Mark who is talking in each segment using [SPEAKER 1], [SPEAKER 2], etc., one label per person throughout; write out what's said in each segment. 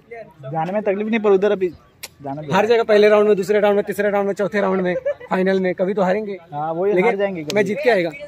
[SPEAKER 1] जाने में तकलीफ नहीं, पर उधर अभी जाना
[SPEAKER 2] हर जगह पहले राउंड में, दूसरे राउंड में, तीसरे राउंड में, चौथे राउंड में, फाइनल में कभी तो हारेंगे।
[SPEAKER 1] हाँ वही,
[SPEAKER 2] लेकिन
[SPEAKER 1] हार जाएंगे,
[SPEAKER 2] मैं जीत के आएगा।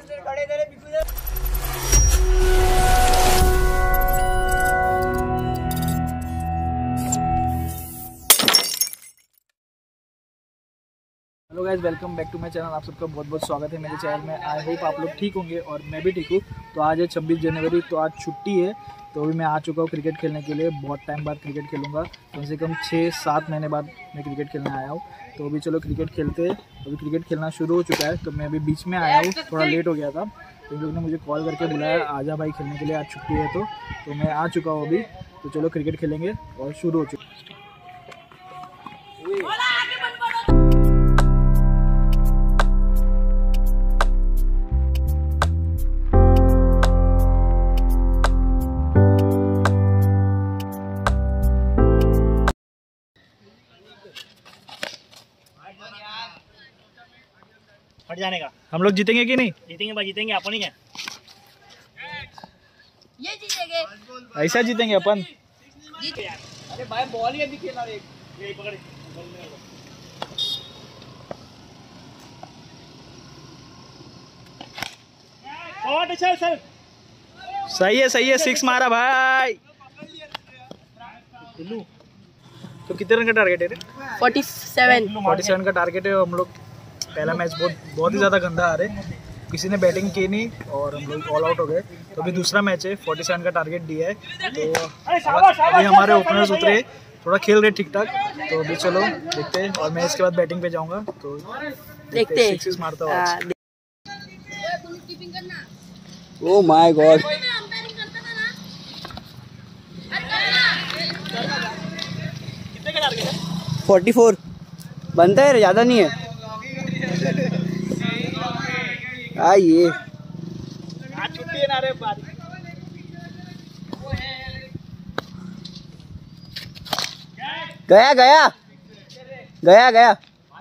[SPEAKER 1] Hello guys, welcome back to my channel. आप सबका बहुत बहुत स्वागत है मेरे चैनल में। आई होप आप लोग ठीक होंगे और मैं भी ठीक हूँ। तो आज है 26 जनवरी, तो आज छुट्टी है। तो अभी मैं आ चुका हूँ क्रिकेट खेलने के लिए। बहुत टाइम बाद क्रिकेट खेलूँगा, कम से कम 6-7 महीने बाद मैं क्रिकेट खेलने आया हूँ। तो अभी चलो क्रिकेट खेलते हैं। अभी क्रिकेट खेलना शुरू हो चुका है। तो मैं अभी बीच में आया हूँ, थोड़ा लेट हो गया था। तो इन लोग ने मुझे कॉल करके बुलाया, आजा भाई खेलने के लिए, आज छुट्टी है। तो मैं आ चुका हूँ अभी। तो चलो क्रिकेट खेलेंगे और शुरू हो चुका है।
[SPEAKER 3] हट जाने का।
[SPEAKER 1] हम लोग जीतेंगे कि नहीं?
[SPEAKER 3] जीतेंगे भाई, जीतेंगे। अपन ही क्या
[SPEAKER 4] ये जीतेंगे,
[SPEAKER 1] ऐसा जीतेंगे अपन।
[SPEAKER 3] अरे भाई बॉल ही अभी खेला, एक पकड़। शॉट अच्छा सर,
[SPEAKER 1] सही है, 6 मारा भाई। तो कितने रन का टारगेट है रे?
[SPEAKER 4] 47
[SPEAKER 1] का टारगेट है। हम लोग पहला मैच बहुत ही ज़्यादा गंदा आ रहे, किसी ने बैटिंग की नहीं और हम लोग ऑल आउट हो गए। तो अभी दूसरा मैच है, 47 का टारगेट दिया है। तो अभी हमारे ओपनर्स उतरे, थोड़ा खेल रहे ठीक ठाक। तो अभी चलो देखते हैं, और मैं इसके बाद बैटिंग पे जाऊंगा। तो देखते हैं 6 मारता हूँ आज।
[SPEAKER 2] ओह माय गॉड,
[SPEAKER 3] कितने का टारगेट है?
[SPEAKER 2] 44 बनता है, ज्यादा नहीं है। ये
[SPEAKER 3] आज छुट्टी है ना रे बारी।
[SPEAKER 2] गया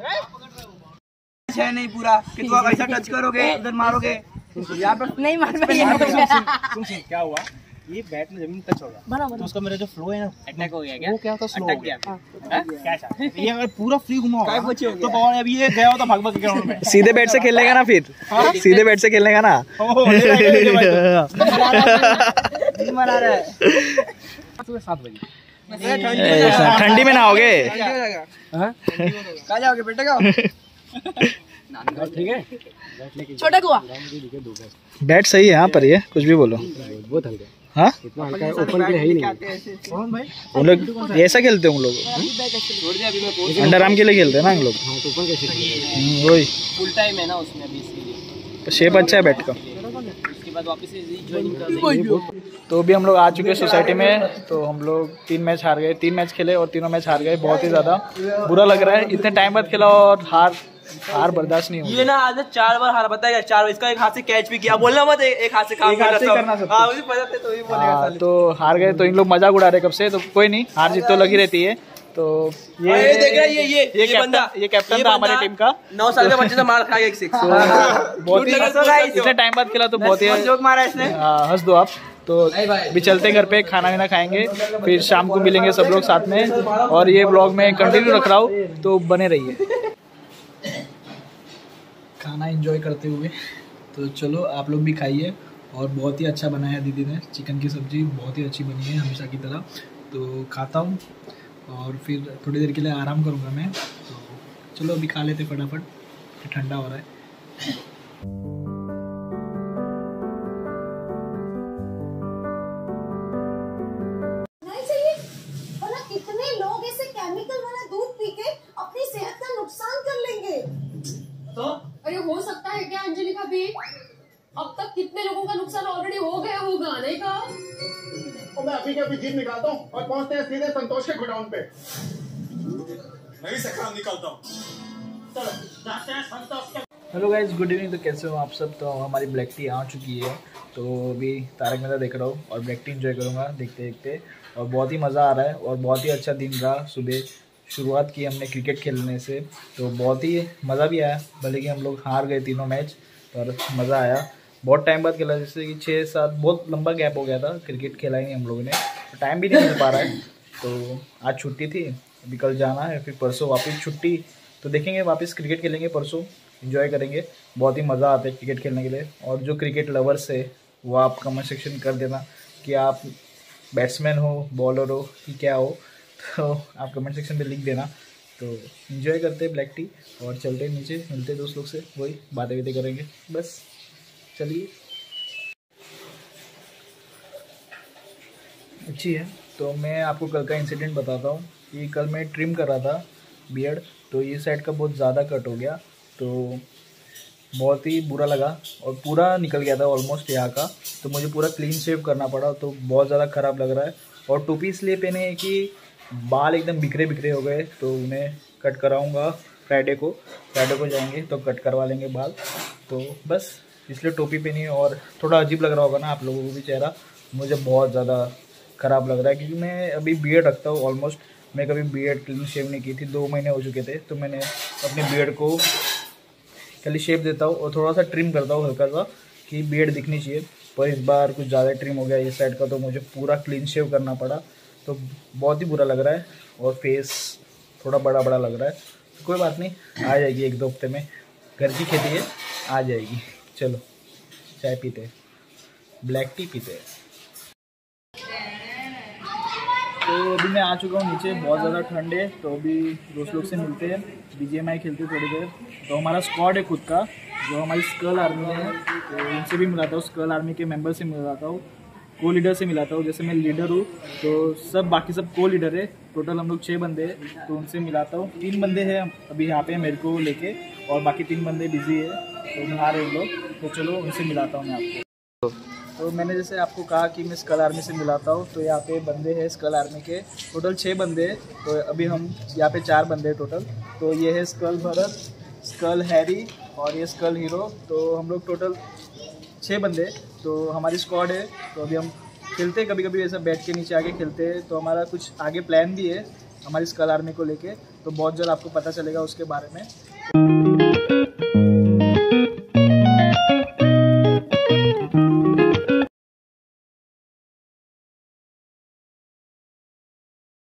[SPEAKER 2] है नहीं पूरा कि तुम ऐसा टच करोगे, उधर मारोगे, यहाँ पर
[SPEAKER 4] नहीं मार
[SPEAKER 3] सुन क्या हुआ, ये बैट में जमीन टच होगा तो उसका मेरा जो फ्लो है ना, अटैक हो गया। क्या वो क्या होता, स्लो हो गया। क्या ये अगर पूरा फ्री घुमा होगा तो बॉल अभी ये गया होता भाग के ग्राउंड में।
[SPEAKER 1] सीधे बैट से खेलेगा ना फिर? सीधे बैट से खेलेगा ना?
[SPEAKER 2] मना रहा है।
[SPEAKER 3] 7 बजे
[SPEAKER 1] ठंडी में नहाओगे?
[SPEAKER 2] कहाँ जाओगे बेटे का?
[SPEAKER 3] ठीक है,
[SPEAKER 4] छोटा कुआ
[SPEAKER 1] बैट सही है यहाँ पर, ये कुछ भी बोलो।
[SPEAKER 3] बहुत हल्का,
[SPEAKER 1] हाँ
[SPEAKER 3] इतना हल्का है, ओपन के लिए है ही नहीं। कौन भाई?
[SPEAKER 1] उन लोग ऐसा खेलते हैं, उन लोग अंडर आर्म के लिए खेलते हैं ना हम लोग।
[SPEAKER 3] हाँ, तो ओपन कैसे?
[SPEAKER 1] वही
[SPEAKER 4] फुल टाइम है ना उसमें अभी, इसलिए
[SPEAKER 1] तो शेप अच्छा है बैट का।
[SPEAKER 4] उसके बाद वापस से ज्वाइनिंग कर देंगे।
[SPEAKER 1] तो अभी हम लोग आ चुके हैं सोसाइटी में। तो हम लोग 3 मैच हार गए, 3 मैच खेले और तीनों मैच हार गए। बहुत ही ज़्यादा बुरा लग रहा है, इतने टाइम बाद खेला और हार बर्दाश्त नहीं हुई।
[SPEAKER 5] ये ना आज 4 बार हार बताएगा, 4 बार। इसका एक हाथ से कैच भी किया, बोलना मत एक हाथ से काम करना सब। हाँ मुझे पता था, तो ही बोलेगा।
[SPEAKER 1] तो हार गए, तो इन लोग मजाक उड़ा रहे कब से। तो कोई नहीं, हार जीत तो लगी रहती है। तो
[SPEAKER 5] ये देख रहा है,
[SPEAKER 1] ये कैप्टन था हमारे टीम का।
[SPEAKER 5] 9 साल के बच्चे से मार खाएगा एक 6।
[SPEAKER 1] बहुत ही इतने टाइम बाद खेला, तो बहुत ही
[SPEAKER 5] जोक मारा इसने।
[SPEAKER 1] हंस दो आप। तो अभी चलते घर पे, खाना वाना खाएंगे, फिर शाम को मिलेंगे सब लोग साथ में। और ये ब्लॉग में कंटिन्यू रख रहा हूँ, तो बने रहिए खाना एंजॉय करते हुए। तो चलो आप लोग भी खाइए। और बहुत ही अच्छा बनाया है दीदी ने, चिकन की सब्ज़ी बहुत ही अच्छी बनी है हमेशा की तरह। तो खाता हूँ और फिर थोड़ी देर के लिए आराम करूँगा मैं। तो चलो अभी खा लेते फटाफट, ठंडा हो रहा है।
[SPEAKER 6] कितने लोग ऐसे केमिकल वाला दूध पी के अपनी सेहत का नुकसान कर लेंगे।
[SPEAKER 7] तो अरे हो सकता है क्या अंजलि भाभी? अब तक कितने लोगों का नुकसान ऑलरेडी हो गया होगा, नहीं का?
[SPEAKER 8] और मैं अभी के अभी जीप निकालता हूँ और पहुँचते हैं सीधे संतोष के गोडाउन पे। मैं भी सखराम निकालता हूँ। चलो जाते हैं संतोष के।
[SPEAKER 1] Hello guys, good evening. तो कैसे हो आप सब? तो हमारी ब्लैक टी आ चुकी है। तो अभी तारक मेहता देख रहा हूँ और ब्लैक टी एंजॉय करूँगा देखते देखते। और बहुत ही मज़ा आ रहा है और बहुत ही अच्छा दिन रहा। सुबह शुरुआत की हमने क्रिकेट खेलने से, तो बहुत ही मज़ा भी आया। भले कि हम लोग हार गए तीनों मैच, पर मज़ा आया। बहुत टाइम बाद खेला, जैसे कि 6-7 बहुत लंबा गैप हो गया था, क्रिकेट खेला ही नहीं हम लोगों ने, तो टाइम भी नहीं मिल पा रहा है। तो आज छुट्टी थी, अभी कल जाना है, फिर परसों वापस छुट्टी। तो देखेंगे वापस क्रिकेट खेलेंगे परसों, एंजॉय करेंगे। बहुत ही मज़ा आता है क्रिकेट खेलने के लिए। और जो क्रिकेट लवर्स है वो आप कमेंट सेक्शन कर देना कि आप बैट्समैन हो, बॉलर हो कि क्या हो, तो आप कमेंट सेक्शन में लिख देना। तो एंजॉय करते हैं ब्लैक टी और चलते हैं नीचे, मिलते हैं दोस्त लोग से, वही बातें करेंगे बस। चलिए अच्छी है। तो मैं आपको कल का इंसिडेंट बताता हूँ कि कल मैं ट्रिम कर रहा था बियर्ड, तो ये साइड का बहुत ज़्यादा कट हो गया, तो बहुत ही बुरा लगा और पूरा निकल गया था ऑलमोस्ट यहाँ का। तो मुझे पूरा क्लीन शेव करना पड़ा, तो बहुत ज़्यादा ख़राब लग रहा है। और टोपी इसलिए पहने है कि बाल एकदम बिखरे बिखरे हो गए, तो उन्हें कट कराऊंगा फ्राइडे को जाएंगे तो कट करवा लेंगे बाल। तो बस इसलिए टोपी पहनी है। और थोड़ा अजीब लग रहा होगा ना आप लोगों को भी चेहरा, मुझे बहुत ज़्यादा ख़राब लग रहा है क्योंकि मैं अभी बियर्ड रखता हूँ ऑलमोस्ट। मैं कभी बियर्ड क्लीन शेव नहीं की थी, 2 महीने हो चुके थे। तो मैंने अपने बियर्ड को खाली शेप देता हूँ और थोड़ा सा ट्रिम करता हूँ हल्का सा कि बियर्ड दिखनी चाहिए। पर इस बार कुछ ज़्यादा ट्रिम हो गया इस साइड का, तो मुझे पूरा क्लीन शेव करना पड़ा, तो बहुत ही बुरा लग रहा है और फेस थोड़ा बड़ा बड़ा लग रहा है। तो कोई बात नहीं, आ जाएगी 1-2 हफ्ते में, घर की खेती है, आ जाएगी। चलो चाय पीते हैं, ब्लैक टी पीते हैं। तो अभी मैं आ चुका हूँ नीचे, बहुत ज़्यादा ठंड है। तो अभी दोस्त लोग से मिलते हैं, BGMI खेलते हैं थोड़ी देर। तो हमारा स्क्वाड है खुद का, जो हमारी स्कल आर्मी है, तो उनसे भी मिलाता हूँ, स्कल आर्मी के मेंबर से मिलाता हूँ, को लीडर से मिलाता हूँ। जैसे मैं लीडर हूँ तो सब बाकी सब को लीडर है। टोटल हम लोग 6 बंदे हैं, तो उनसे मिलाता हूँ। 3 बंदे हैं अभी यहाँ पे मेरे को लेके, और बाकी 3 बंदे बिजी है, तो बाहर है उन लोग। तो चलो उनसे मिलाता हूँ मैं आपको। तो मैंने जैसे आपको कहा कि मैं स्कल आर्मी से मिलाता हूँ, तो यहाँ पे बंदे हैं स्कल आर्मी के, टोटल 6 बंदे हैं। तो अभी हम यहाँ पे 4 बंदे हैं टोटल। तो ये है स्कल भरत, स्कल हैरी और ये स्कल हीरो। तो हम लोग टोटल 6 बंदे, तो हमारी स्क्वाड है। तो अभी हम खेलते हैं, कभी कभी ऐसा बैठ के नीचे आके खेलते हैं। तो हमारा कुछ आगे प्लान भी है हमारी स्कल आर्मी को लेके, तो बहुत जल्द आपको पता चलेगा उसके बारे में।